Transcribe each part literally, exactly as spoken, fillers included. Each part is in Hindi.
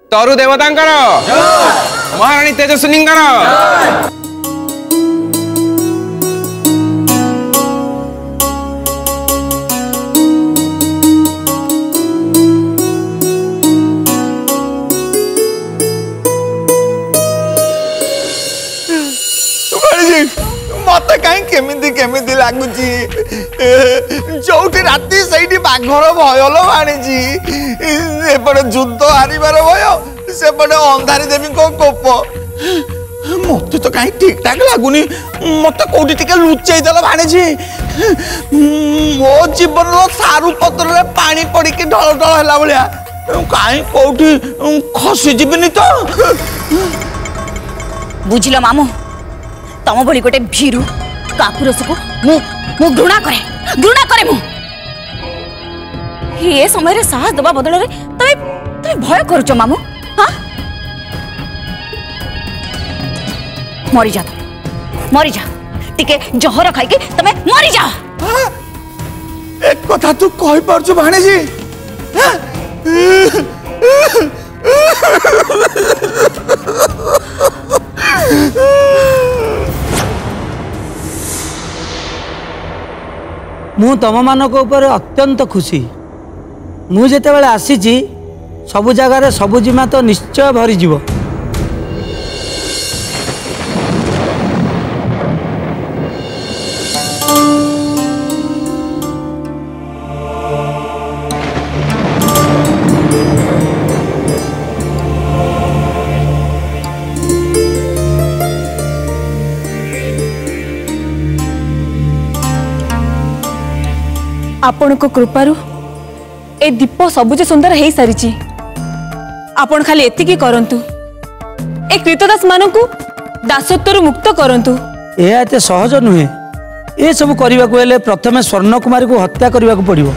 तरु देवतांकर महारानी तेजस्विनींकर मत कहीं केमिति केमिति लगुची जो राति से बाघर भय लो आनी एपटे युद्ध हारिबार भय सेपटे अंधारी देवी को कोप मत तो कहीं ठीक ठाक लगुनि मत कौटी टिके लुचई देल भाणी मो जीवन सारू पत्र पानी पड़ी ढल ढल है भाया कहीं कौटी खसी जीवनी तो बुझिल मामू तम भली गोटे भीरु कापुरस को मु मु घृणा करे घृणा करे मु ये समय रे साहस दबा बदल रे तमे तमे भय करूछ मामू हां मरी जा मरी जा टिके जहर खाई के तमे मरी जा एक कथा तू कहि परछ भाणे जी मु तम मानक ऊपर अत्यंत खुशी मु जेतेबेले आसीची सबु जगार सबु जिमा तो निश्चय भरी जीव आपण को कृपारु ए दीप सबुज सुंदर हो सारी आपण खाली एतिकी करंतु ए कृतदास मान को दासत्व मुक्त करंतु यह एते सहज नुहे ए सब करने को हेले प्रथमे स्वर्ण कुमारी को हत्या करने को पड़िबो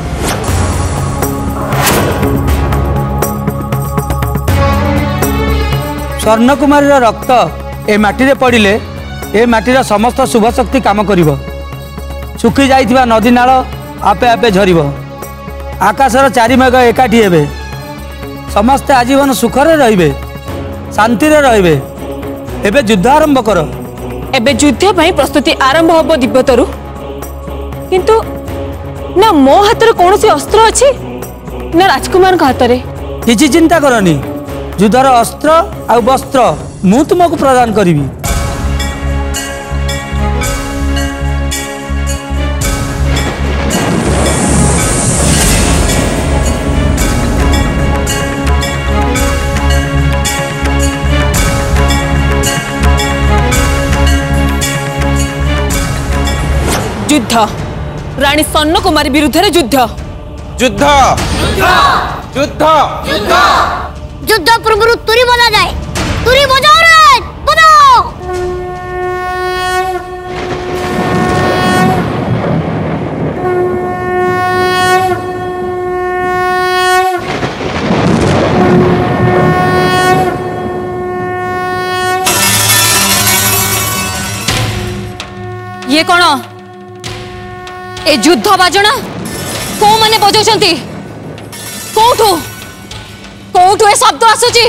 स्वर्ण कुमारी रक्त ए माटी रे पड़िले ए माटीर समस्त शुभ शक्ति काम करिवो सुखी जाइथिबा नदी नाल आपे आपे झरिब आकाशर चारिमेघ एकाठी हेबे समस्ते आजीवन सुखरे रहिबे शांति रे रहिबे एबे युद्ध आरंभ कर एबे युद्ध पई प्रस्तुति आरंभ होबो दिव्यतरु किंतु ना मो हाथ कौन सी अस्त्र अच्छी ना राजकुमार हाथ में किसी चिंता करनी युद्धर अस्त्र आ वस्त्र मु तुमको प्रदान करी युद्ध रानी स्वर्ण कुमारी विरुद्ध युद्ध युद्ध युद्ध युद्ध युद्ध पूर्व तुरी बजा जाए तुरी बजाओ रे बजाओ ये कौन ए युद्ध बाजणा को माने बजाउछंती कोठो कोठो ए शब्द आसुची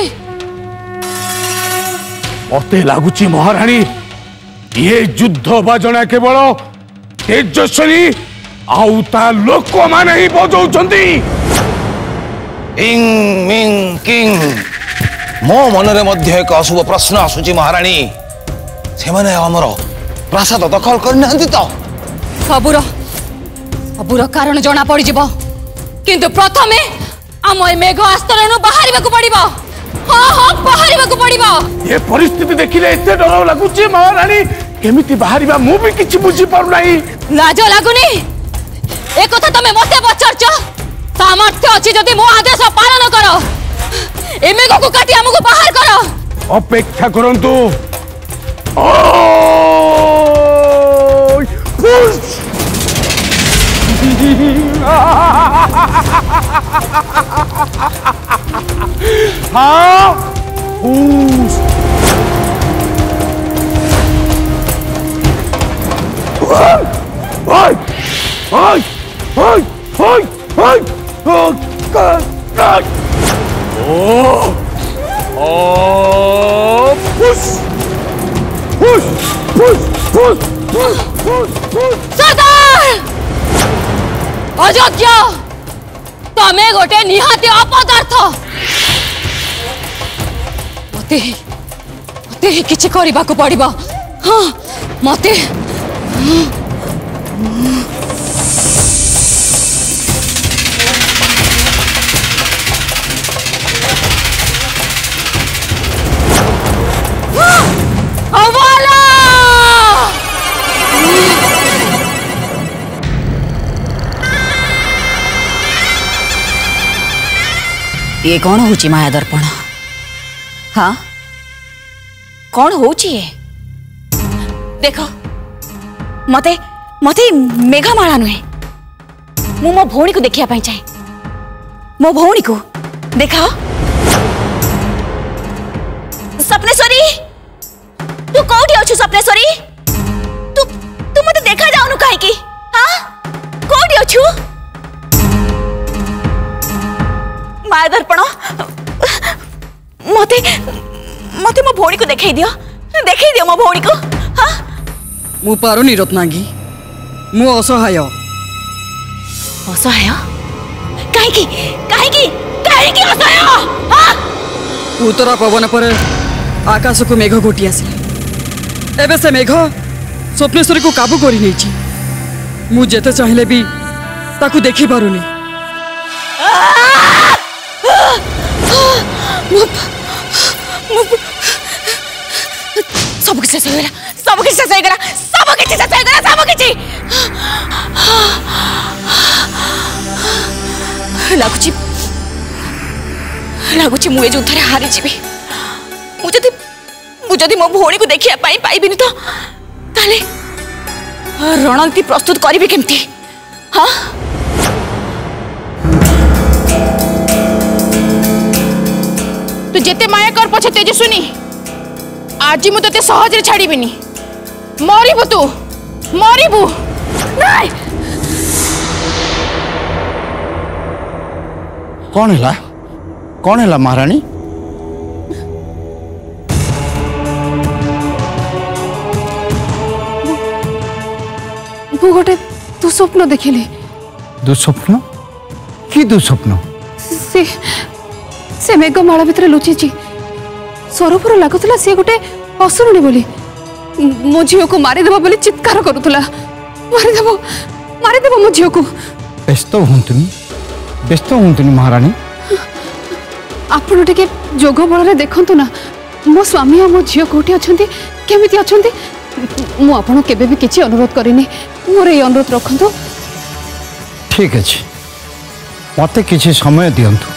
मते लागुची महारानी ये युद्ध बाजणा केवल तेजस्विनी आउ ता लोक माने ही बजाउछंती इंग मिंग किंग मो मनरे मध्य एक अशुभ प्रश्न आसुची महारानी से माने हमर प्रासाद दखल करनांती तो सबुर सबुर कारण जना पड़ जीव किंतु प्रथमे आम ए मेघ आस्तरण बाहर पड़ो हाँ हाँ बाहर पड़ो ये परिस्थिति देखिले एते डर लागुची महारानी केमिति बाहरिबा मु भी किछि बुझी पारु नाही लाज लागुनी ए कथा तमे मते पचारछ सामर्थ्य अछि जदि मो आदेश पालन करो ए मेघ को काटी हमको बाहर करो अपेक्षा करंतु ओ हाँ ओए ओए ओए ओए ओए ओ ओ push push push push push push push सरदार अयोग्य तमे गोटे निहाती अपदार्थ मते मते किछि करिबाकू पड़िबो हाँ मते ये कौन होची माया दर्पण हाँ कौन होची ये देख मते मते मेघमाला नुहे मु मो भौणी को देखिया पाई चाहे मो भौणी को देखा सपनेश्वरी तू कौटी अच्छु सपनेश्वरी तू तू मते देखा जाउनु काहे की हाँ कौटी अच्छु माया दर्पण मते मते मो भौणी को देखाई दियो देखाई दियो मो भौणी को हाँ मु पारुनी रत्नांगी मु असहाय असहाय काहे की काहे की काहे की असहाय हाँ उत्तरा पवन पर आकाश को मेघ घोटी आसिले एबे से मेघ स्वप्नेश्वरी को काबू करी नेछि मु जेते चाहिले भी ताकू देखि पारुनी सब किसी से गला सब किसी से गला सब किसी से गला सब किसी लागुची लागुची मुए जो थरे हारी जीवी मु जदी मु जदी मो भौणी को देखिया पाई पाई बिनी तो ताले रणनीति प्रस्तुत करिबे केमती हां तू जेते माया कर पछे तेजस्विनी आज मु तते सहज रे छाड़ीबिनी मरिबु तू मरिबु नहीं कौन है कौन है महारानी मु गोटे दुस्वप्न देखिली दुस्वप्न कि दुस्वप्न से से मेघमाला भितर लुचि सरपुर लगुला सी गोटे असुरुणी बोली मो झील को मारिदेव बोली चित्कार करुला मारिदेव मारिदेव मो झील को व्यस्त हूँ व्यस्त हूँ महारानी आपण टिके जोग बल देखु ना मो स्वामी और मो झील कौटी अच्छा केमी अच्छा मुझे केबे भी किसी अनुरोध करिनी मोर ये अनुरोध रखु ठीक अच्छे मत किसी समय दिंतु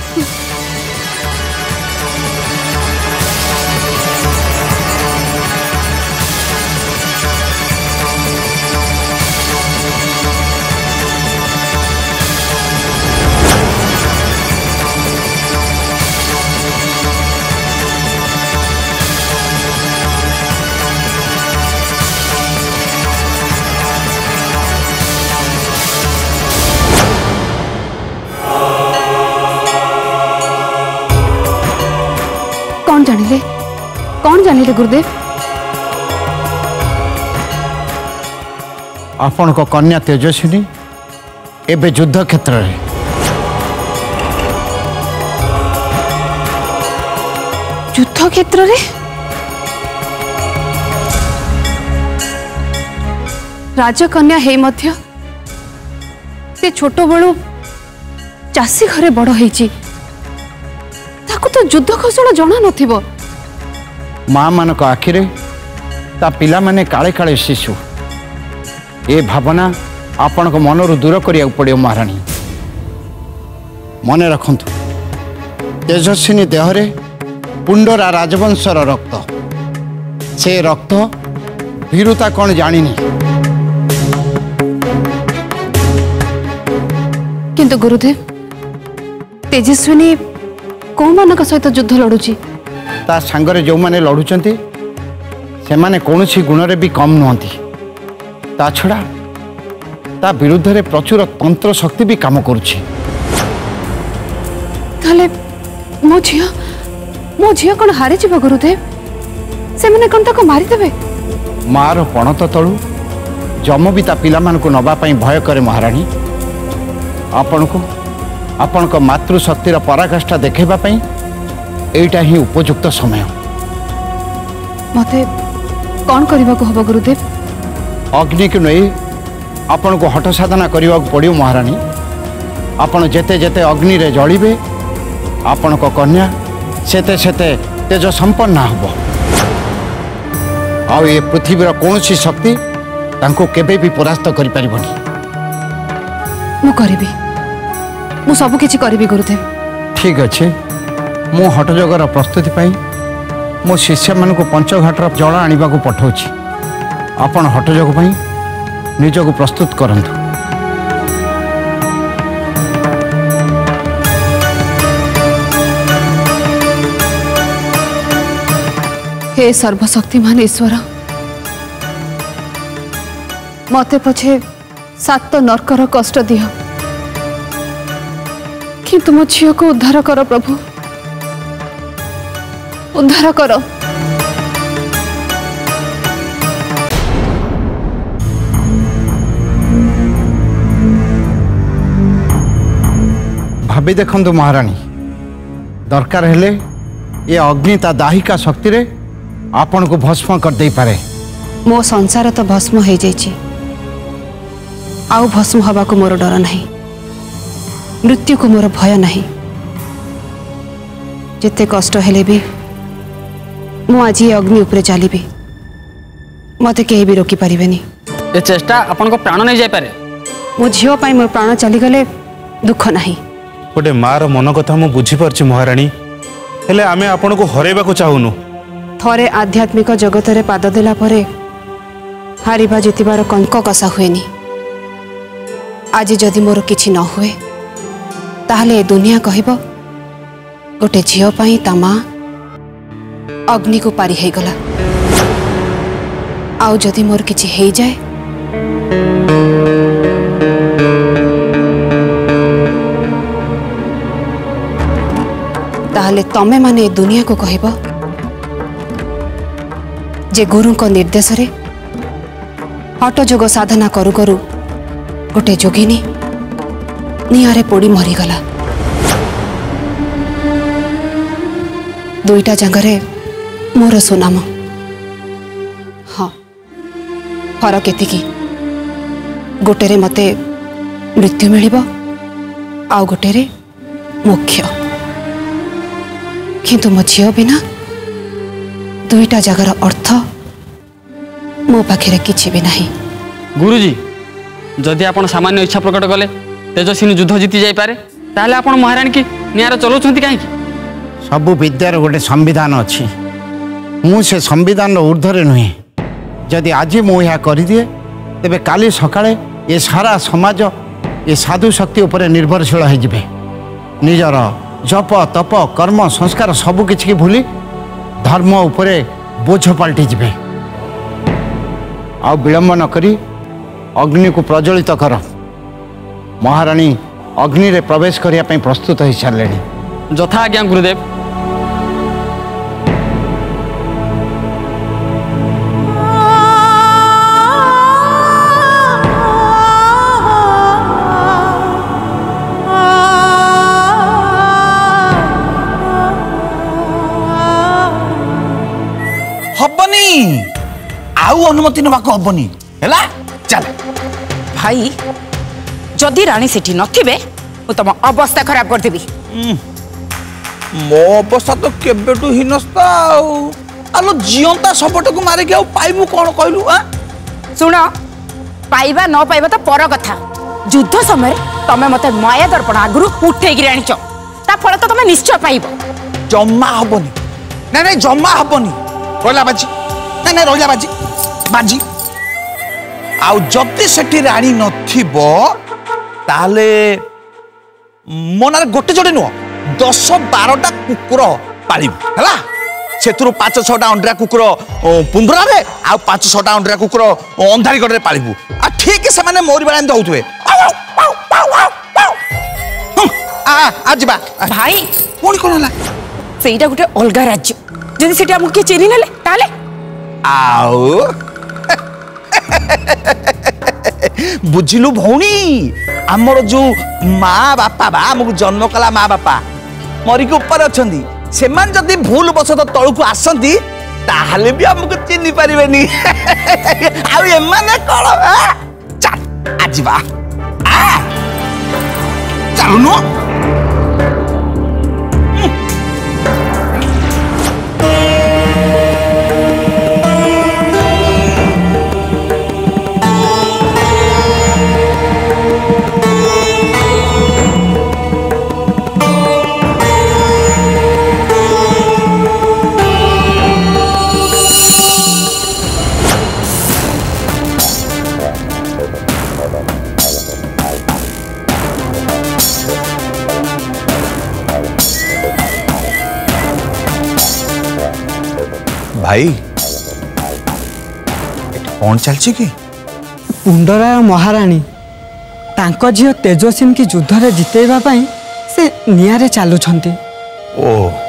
कौन जानिले कौन जानिले गुरुदेव आपण को कन्या तेजस्विनी एबे युद्ध क्षेत्र रे युद्ध क्षेत्र रे राजकन्या हे मध्य से छोट बड़ू चाषी घरे बड़ होईची ताको तो युद्ध कौशल जना नथिबो माँ मान आखिरे ता पिला माने काले काले शिशु ए भावना आपण को मनरु दूर करिया पड़ियो महारानी मने रखंतु तेजस्विनी देहरे पुंडरा राजवंशर रक्त से रक्त भीरुता कौन जानिनी किंतु गुरुदेव तेजस्विनी कौ मान सहित युद्ध लड़ुची ता सांगरे जो माने लड़ुचंती से माने कौनसी गुण रे भी कम नुहंती ता छड़ा ता विरुद्ध रे प्रचुर तंत्र शक्ति भी काम करुची ताले मो झिया मो झील कौन हारी जीव गुरुदेव से मैंने कौन ताको मारी देबे मार पणत तलु जम भी ता पिला मानकु नबा पई भय करे महारानी आपण को आपण को मातृशक्तिर पराकाष्ठा देखैबा पई एटा ही उपयुक्त समय मते कौन करबा को हबो गुरुदेव अग्नि को नहीं आपण को हठ साधना करने को पड़ो महारानी आपण जेते जेते अग्नि रे जलिबे आपण को कन्या सेते सेते तेज संपन्न हब आ ये पृथ्वीर कौन सी शक्ति तांको केबे भी परास्त करि परिबनी मु करबी मु सब किछि करबी गुरुदेव ठीक अच्छे मु हठजोगर प्रस्तुति पाई मो शिष्य मान को पंचघाटर जल आनिबा को पठाउछि आपण हठजोग पाई निजको प्रस्तुत करंतु हे सर्वशक्तिमान ईश्वर मते पछे सात नरकर कष्ट दियो कि तुम झील को उद्धार कर प्रभु उद्धार कर भाभी देखंतु महारानी दरकार हेले ये अग्नि ता दाहिका शक्ति रे आपण को भस्म कर दे पारे मो संसार तो भस्म हो जाइछि आउ भस्म हवा को मोर डर नहीं मृत्यु को मोर भय नहीं जिते कष्ट हेले भी मु आज ये अग्नि उपरे चलिबी मते केही भी रोकी परिबेनी ए चेष्टा अपन को प्राण नहीं जाय पारे मो झियो पाई मोर प्राण चली गले दुख नहीं गोटे मार मन कथा मु बुझी परछि महारानी हेले आमे आपण को हरेबा को चाहुनु थरे आध्यात्मिक जगत रे पाद देला परे हारिबा जितिबार कंक कसा हुएनी आज जदि मोर किछि न हुए ताहले दुनिया कहबो गोटे झियो पाई ता मां अग्नि को पारी हे गला आउ जदि मोर किछि हे जाए ताहले तमे माने दुनिया को कहबो जे गुरु को निर्देश रे हठ जोग साधना करू करू गोटे जोगिनी निआरे पोड़ी मरीगला दुईटा जंगरे मोर सुनाम हाँ फरक एतिकी गोटे रे मते मृत्यु मिलिबो आउ गोटे रे मोक्ष किंतु मो झियो बिना दुईटा जगार अर्थ मो पाखे किछि भी नहीं गुरुजी जदि आपण सामान्य इच्छा प्रकट कले तेजस्विनी युद्ध जीति जाई पारे ताहले आपण महारानी की नियार चलाउछंती काहे की सबु विद्यार गोटे संविधान अच्छी मु से संविधान ऊर्ध्वे नुहे जदि आज मु यह करदिए तेबे काली सकाळे ये सारा समाज ये साधु शक्ति उपरे निर्भरशील हो जिवे निजर जप तप कर्म संस्कार सबु किछि की भूली धर्म उपरे बोझ पलटि जिवे आ विलंब न करी अग्नि को प्रज्वलित कर महारानी अग्नि रे प्रवेश करिया पई प्रस्तुत हो सारे यथा आज्ञा गुरुदेव हबनी आउ अनुमति नबाको हबनी हैला चल भाई जदि रानी सेठी नथिबे मु तम अवस्था खराब कर देबी मो अवस्था तो केबेटू हिनस्ता आलो जियंता सबट को मारे के आ पाइबू कोन कहलू आ सुनो पाइबा न पाइबा तो पर कथा युद्ध समय तमे मते माया दर्पण आगुरु उठे गिराणी छ ता फल तो तमे निश्चय पाइबो जम्मा हबनी नै नै जम्मा हबनी रोला बाजी नै नै रोला बाजी बाजी आउ जति सेठी रानी नथिबो ताले मोनार गोटे जोड़े नुह दस बारटा कुकुर पालिबु हैला सेतुरु पांच छटा अंडरा कुकुर पुंडरा रे आ पांच छटा अंडरा कुकुर अंधारी गडरे पालिबु आ ठीक से माने मोरी बाला दउथुवे आ आ जिबा भाई कोन कोन ला ସେଇଟା ଗୋଟେ ଅଲଗା ରାଜ୍ୟ ଯଦି ସେଠି ଆମକୁ କିଏ ଚିହ୍ନି ନେଲେ ତାହେଲେ आओ बुझिलु भौणी आमर जो माँ बापा बा आमको जन्म कला माँ बापा मरिक ऊपर अच्छी से जदि भूल बसत तलू आसती ताहले भी हमको चिन्ह पारिबेनी आउ एमाने कळ चल आजिबा आ चलुनु भाई कौन चलछि कि पुंडराय महाराणी तांको झियो तेजस्विनी की युद्ध रे जितेबा पई से नियारे चालुछंती। ओ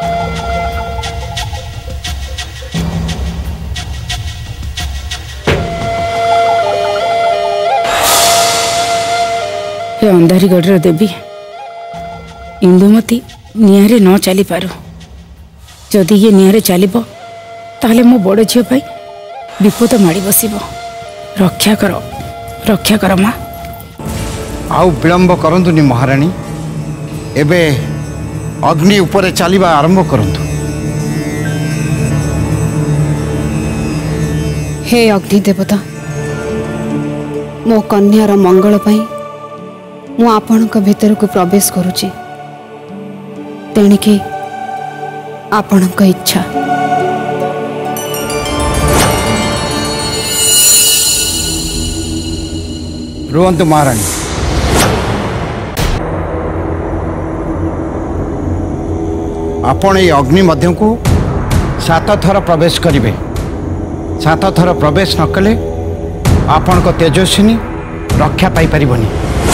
हे अंधारीगढ़ देवी इंदुमती नियारे न चली पारू जदि ये नियारे चलिबो ताहले मो बड़ झील भाई विपद माड़ी बसिब रक्षा कर रक्षा कर माँ आउ विलंब करंतुनी महाराणी एबे अग्नि उपरे चलिबा आरंभ करंतु। हे अग्नि देवता मो कन्यार मंगल पाई मु आपणक भीतर को प्रवेश करुची तेणिके आपणक इच्छा। रुहंतु महाराणी आपण ये अग्नि मध्य को सात थर प्रवेश करिवे सात थर प्रवेश न कले आपण को तेजस्विनी रक्षा पाई परिबनी।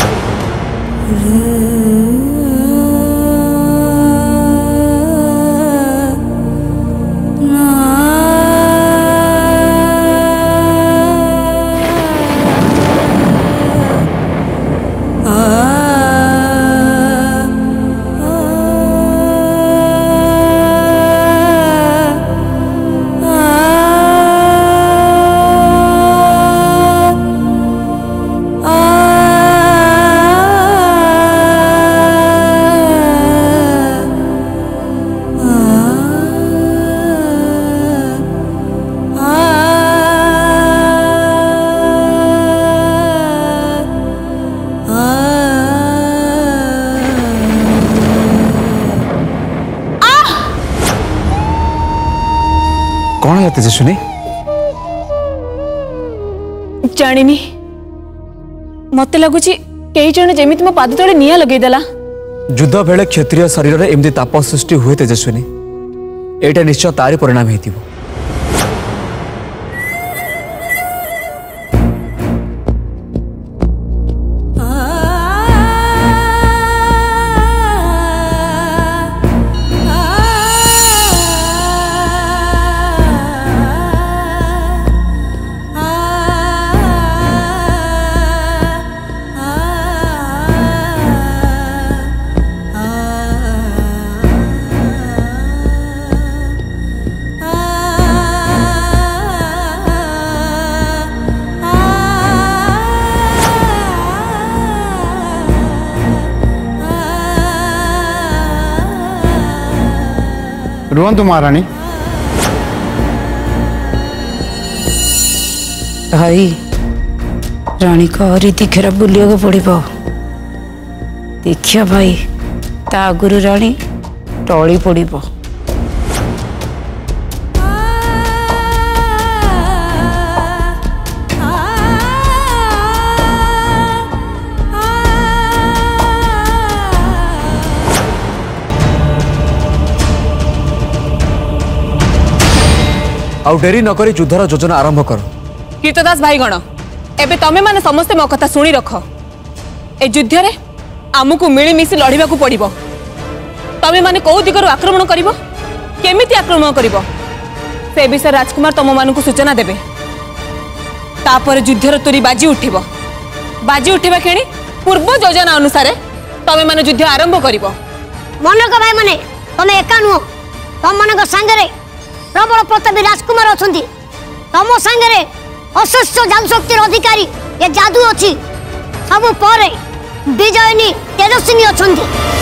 कौन है तेजस्विनी? जानिनी मत लगुच कई जन जमी मो पाद तले निया लगेदेला। युद्ध बेले क्षत्रिय शरीर में एमती ताप सृष्टि हुए तेजस्विनी एटा निश्चय तारी परिणाम हेतिबो। रुहंतु महाराणी। भाई रानी को रीति खेर बुलिया पड़ो देखिया भाई ता आगुरु रानी टली पड़ो। आउ डेरी नकरी युद्धर योजना आरंभ कर। कीर्तदास भाईगण एबे तमे माने समस्ते मो कथा सुनी रख। ए युद्ध रे आमको मिलीमिशी लड़िबा को पड़िबो। तमे माने को दिगरु आक्रमण करिवो केमिति आक्रमण करिवो से विषय राजकुमार तम मानकु सूचना देबे। तापर युद्धर तुरी बाजी उठिबो। बाजी उठिबा खेणी पूर्व योजना अनुसार तमे माने युद्ध आरंभ करिवो। मनक भाई माने तमे एका नुह तम मनक संगरे प्रबल प्रतापी राजकुमार अछंती। तम संगरे अशेष जानशक्तिर अधिकारी ये जादू अछि। सब परे विजयनी तेजस्विनी अछंती।